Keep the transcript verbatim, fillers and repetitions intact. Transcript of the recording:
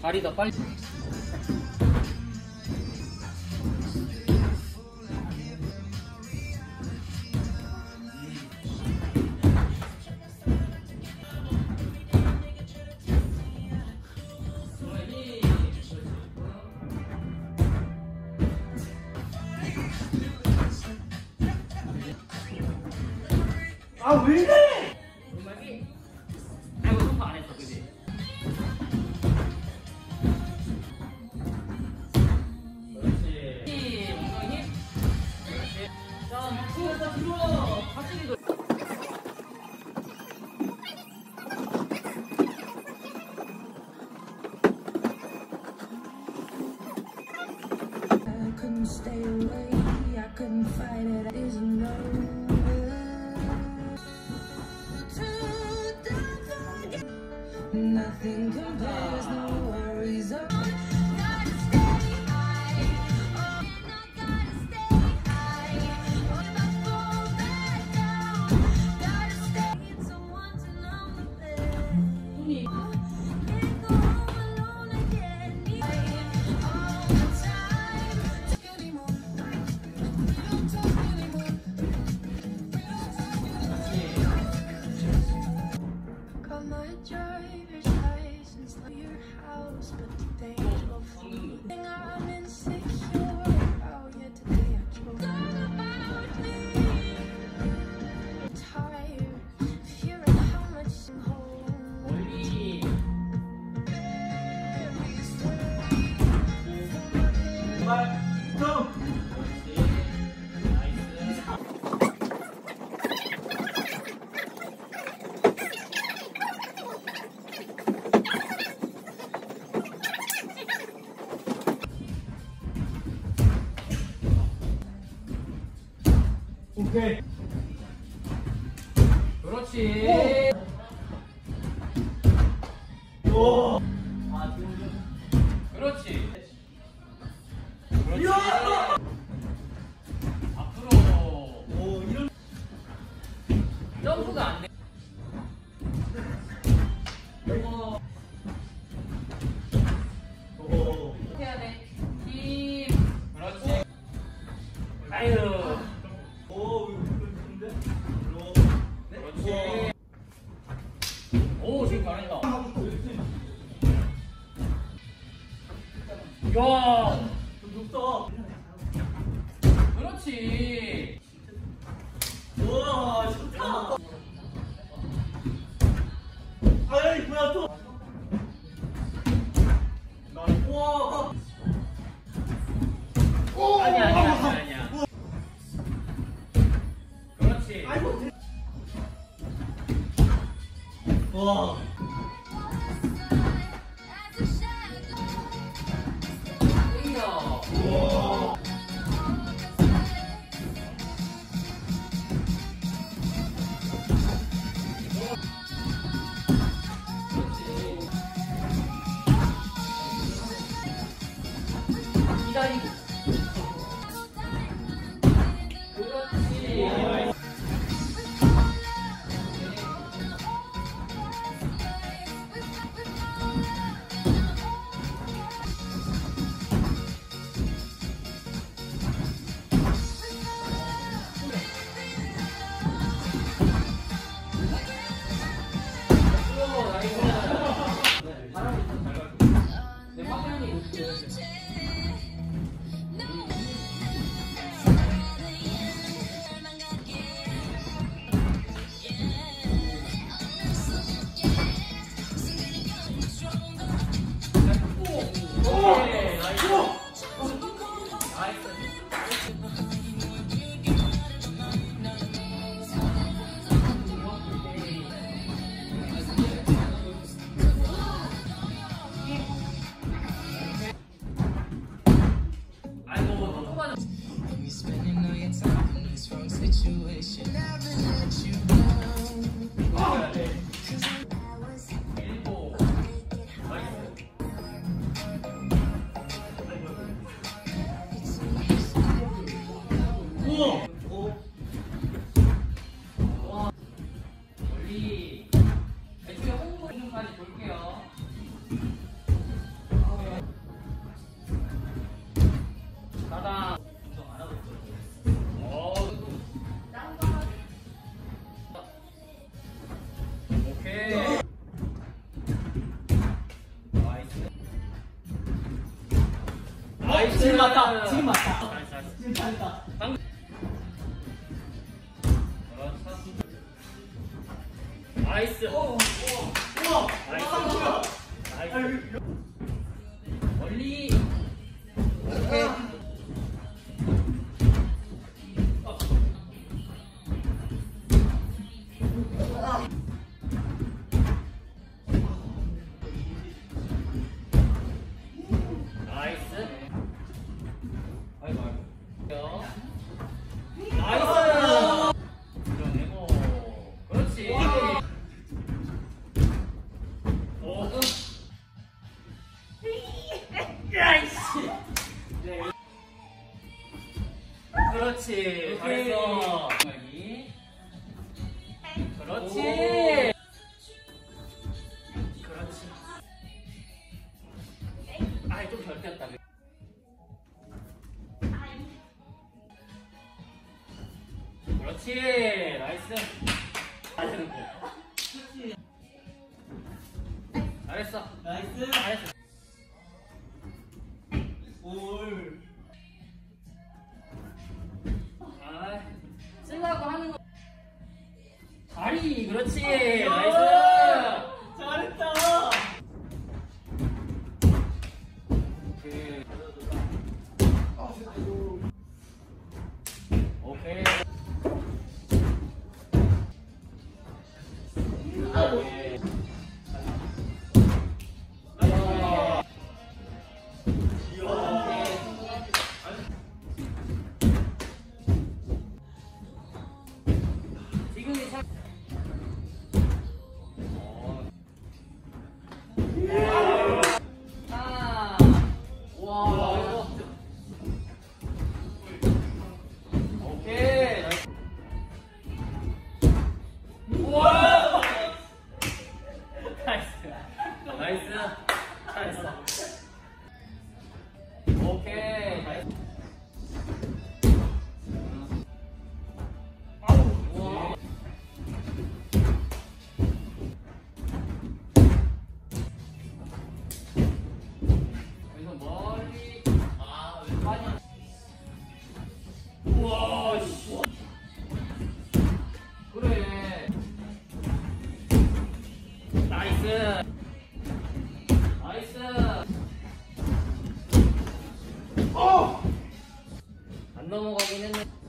발이 더 빨리. 아 왜 이래? 음악이. 아이고 손파 안 했어, 그지? 그렇지. 힘, 엉덩이 힘. 그렇지. 자, 뒤에서 뒤로 확실히 돌. I couldn't stay away, I couldn't fight it, I didn't know. Nothing compares, no worries. Oh, gotta stay high. Oh, I gotta stay high. Oh, if I fall back down, gotta stay. It's someone to know the best. Can't go home alone again. All the time. Anymore. We don't talk anymore. We don't talk anymore. Got my driver's license, love your house, but today I drove through. I'm insecure about you today I drove. All about me. I'm tired, fearing how much I'm home. 좀. 오케이. 그렇지. 오. 아, 뒤로 좀. 그렇지. 그렇지. 야! 앞으로. 오, 이런. 점프가 안 돼. 어. 오. 해야 돼. 힘. 그렇지. 아유. 오, 이거 그렇지. 오, 지금 잘한다. 야, 좀 높다. 그렇지. 우와, 좋다. 아이, 뭐야 또. 우와. 오, 아니야, 아니야, 아니야, 아니야. 그렇지. 아이고. 와. 이야. 우와. 기다리고. 그렇지. 나이스. 지금 맞다. 지금 맞다. 나이스, 나이스. 지금 잘했다. 방- 그렇죠. 나이스. 오, 우와. 나이스. 나이스. 멀리. 오케이. 나이스. 아이고, 아이고. 나이스. 밀어내고. 그렇지. 오. 야이씨. 그렇지. 잘했어. 여기. 그렇지. 그렇지. 아이, 좀 덜 뛰었다. 그렇지. 나이스. 잘했는 거. 그렇지. 잘했어. 나이스. 잘했어. 올. 아, 쓰려고 하는 거. 다리. 그렇지. 야. 나이스. 잘했다. 오케이. 오케이. 지금이 참. 아, 와, 이거. 오케이. 우와. 나이스. 나이스. 잘했어. 오케이. 나이스. 우와. 여기서 멀리. 아, 왜 빠냐? 우와, 씨. 그래. 나이스. 나이스. 어! 안 넘어가긴 했네.